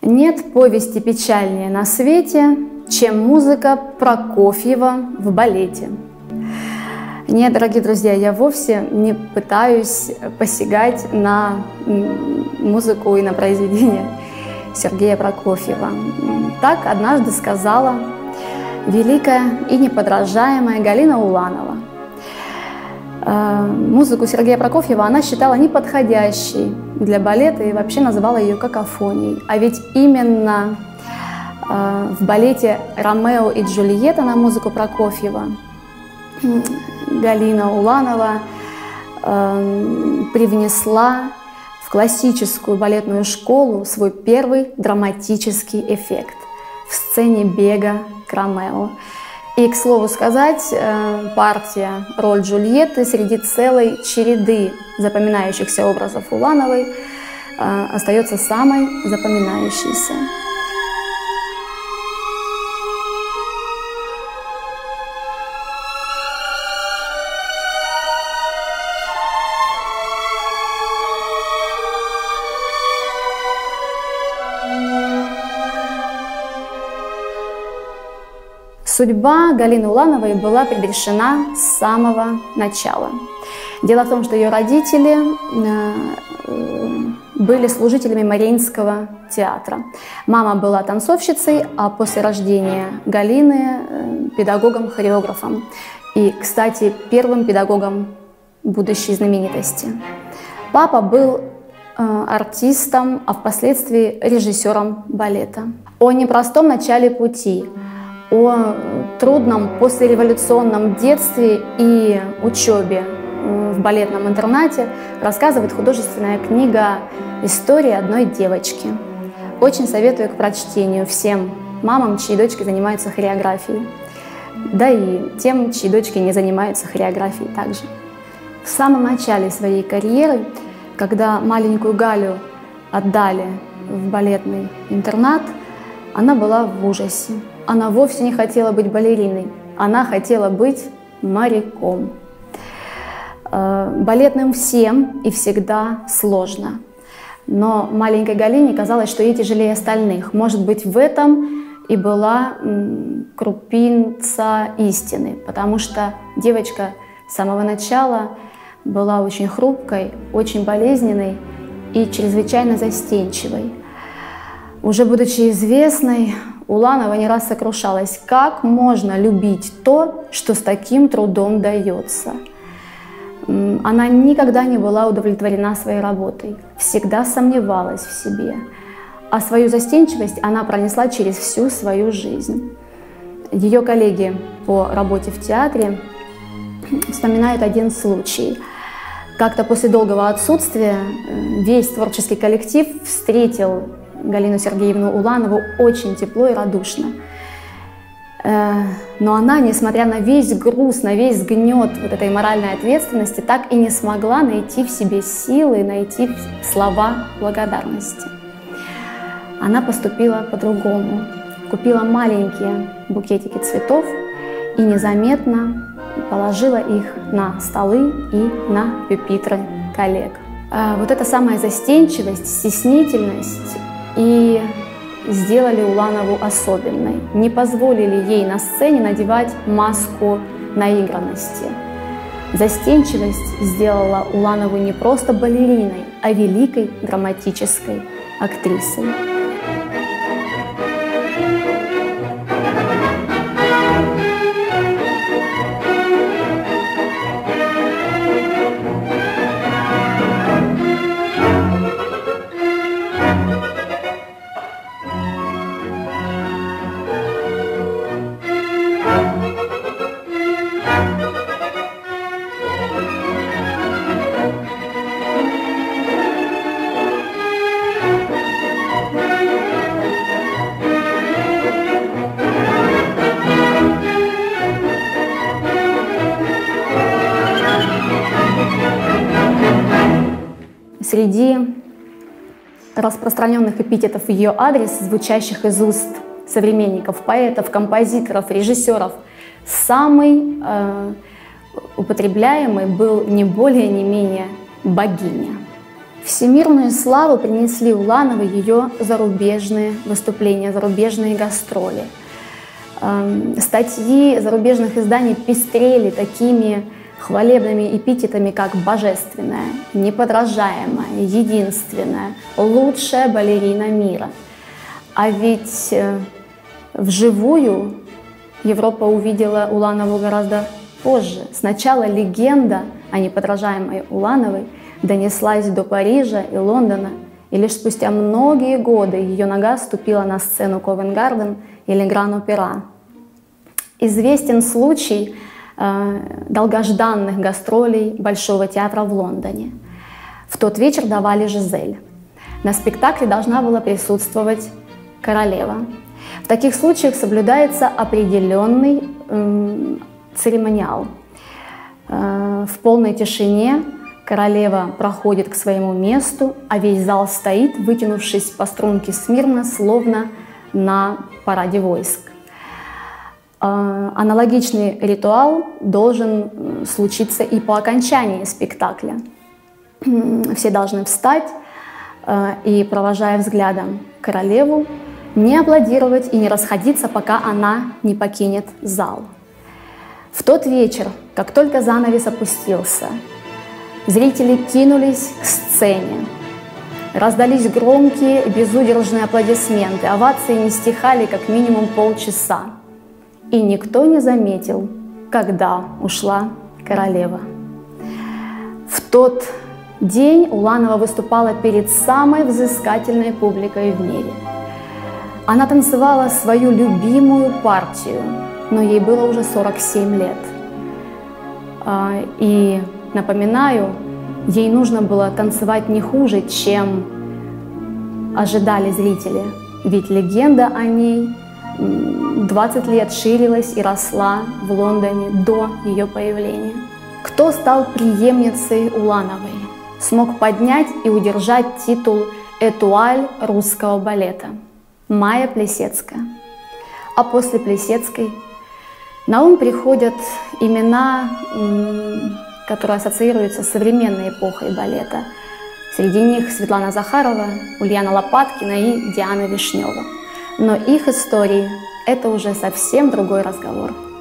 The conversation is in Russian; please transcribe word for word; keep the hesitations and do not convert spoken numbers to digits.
Нет повести печальнее на свете, чем музыка Прокофьева в балете. Нет, дорогие друзья, я вовсе не пытаюсь посягать на музыку и на произведения Сергея Прокофьева. Так однажды сказала великая и неподражаемая Галина Уланова. Музыку Сергея Прокофьева она считала неподходящей для балета и вообще называла ее какофонией. А ведь именно в балете «Ромео и Джульетта» на музыку Прокофьева Галина Уланова привнесла в классическую балетную школу свой первый драматический эффект в сцене бега к Ромео. И, к слову сказать, партия «Роль Джульетты» среди целой череды запоминающихся образов Улановой остается самой запоминающейся. Судьба Галины Улановой была предрешена с самого начала. Дело в том, что ее родители были служителями Мариинского театра. Мама была танцовщицей, а после рождения Галины – педагогом-хореографом. И, кстати, первым педагогом будущей знаменитости. Папа был артистом, а впоследствии режиссером балета. О непростом начале пути, о трудном послереволюционном детстве и учебе в балетном интернате рассказывает художественная книга «История одной девочки». Очень советую к прочтению всем мамам, чьи дочки занимаются хореографией, да и тем, чьи дочки не занимаются хореографией также. В самом начале своей карьеры, когда маленькую Галю отдали в балетный интернат, она была в ужасе. Она вовсе не хотела быть балериной, она хотела быть моряком. Балетным всем и всегда сложно. Но маленькой Галине казалось, что ей тяжелее остальных. Может быть, в этом и была крупица истины, потому что девочка с самого начала была очень хрупкой, очень болезненной и чрезвычайно застенчивой. Уже будучи известной, Уланова не раз сокрушалась, как можно любить то, что с таким трудом дается. Она никогда не была удовлетворена своей работой, всегда сомневалась в себе. А свою застенчивость она пронесла через всю свою жизнь. Ее коллеги по работе в театре вспоминают один случай. Как-то после долгого отсутствия весь творческий коллектив встретил Галину Сергеевну Уланову очень тепло и радушно. Но она, несмотря на весь груз, на весь гнет вот этой моральной ответственности, так и не смогла найти в себе силы, найти слова благодарности. Она поступила по-другому. Купила маленькие букетики цветов и незаметно положила их на столы и на пюпитры коллег. Вот эта самая застенчивость, стеснительность и сделали Уланову особенной, не позволили ей на сцене надевать маску наигранности. Застенчивость сделала Уланову не просто балериной, а великой драматической актрисой. Среди распространенных эпитетов в ее адрес, звучащих из уст современников, поэтов, композиторов, режиссеров, самый э, употребляемый был не более, не менее богиня. Всемирную славу принесли Улановой ее зарубежные выступления, зарубежные гастроли. Статьи зарубежных изданий пестрели такими хвалебными эпитетами, как «божественная», «неподражаемая», «единственная», «лучшая балерина мира». А ведь вживую Европа увидела Уланову гораздо позже. Сначала легенда о неподражаемой Улановой донеслась до Парижа и Лондона, и лишь спустя многие годы ее нога ступила на сцену Ковент-Гарден или Гран-Опера. Известен случай э, долгожданных гастролей Большого театра в Лондоне. В тот вечер давали «Жизель». На спектакле должна была присутствовать королева. В таких случаях соблюдается определенный э, церемониал. Э, в полной тишине королева проходит к своему месту, а весь зал стоит, вытянувшись по струнке смирно, словно на параде войск. Аналогичный ритуал должен случиться и по окончании спектакля. Все должны встать и, провожая взглядом королеву, не аплодировать и не расходиться, пока она не покинет зал. В тот вечер, как только занавес опустился, зрители кинулись к сцене. Раздались громкие, безудержные аплодисменты. Овации не стихали как минимум полчаса. И никто не заметил, когда ушла королева. В тот день Уланова выступала перед самой взыскательной публикой в мире. Она танцевала свою любимую партию, но ей было уже сорок семь лет. И, напоминаю, ей нужно было танцевать не хуже, чем ожидали зрители, ведь легенда о ней двадцать лет ширилась и росла в Лондоне до ее появления. Кто стал преемницей Улановой, смог поднять и удержать титул «Этуаль русского балета»? Майя Плисецкая. А после Плисецкой на ум приходят имена, которые ассоциируются с современной эпохой балета. Среди них Светлана Захарова, Ульяна Лопаткина и Диана Вишнева. Но их истории – это уже совсем другой разговор.